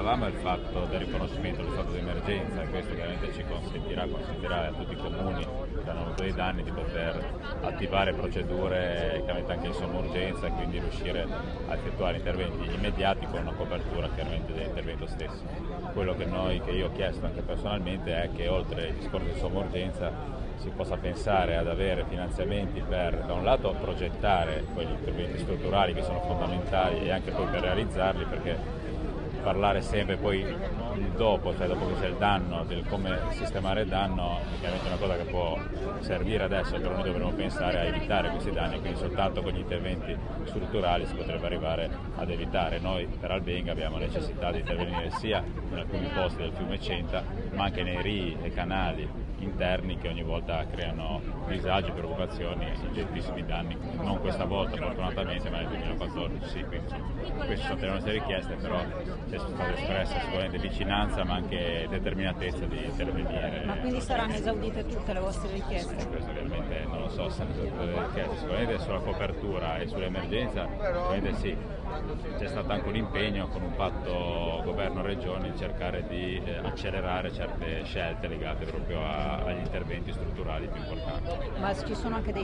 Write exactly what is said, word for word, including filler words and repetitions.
auspicavamo è il fatto del riconoscimento dello stato di emergenza, e questo chiaramente ci consentirà, consentirà a tutti i comuni che hanno avuto dei danni di poter attivare procedure chiaramente anche in somma urgenza e quindi riuscire a effettuare interventi immediati con una copertura chiaramente dell'intervento stesso. Quello che, noi, che io ho chiesto anche personalmente è che oltre ai discorsi di somma urgenza si possa pensare ad avere finanziamenti per, da un lato, progettare quegli interventi strutturali che sono fondamentali e anche poi per realizzarli, perché parlare sempre poi il dopo, cioè dopo che c'è il danno, del come sistemare il danno, è chiaramente una cosa che può servire adesso, però noi dovremmo pensare a evitare questi danni, quindi soltanto con gli interventi strutturali si potrebbe arrivare ad evitare. Noi per Albenga abbiamo necessità di intervenire sia in alcuni posti del fiume Centa, ma anche nei rii e canali interni che ogni volta creano disagi, preoccupazioni e ingentissimi danni, non questa volta fortunatamente ma nel duemilaquattordici sì, quindi queste sono le nostre richieste, però c'è stata espressa sicuramente vicinanza ma anche determinatezza di intervenire. Ma quindi saranno esaudite tutte le vostre richieste? Sì, questo ovviamente non lo so se saranno esaudite le richieste, sicuramente sulla copertura e sull'emergenza sicuramente sì. C'è stato anche un impegno con un patto governo-regione in cercare di eh, accelerare certe scelte legate proprio a, agli interventi strutturali più importanti. Ma ci sono anche dei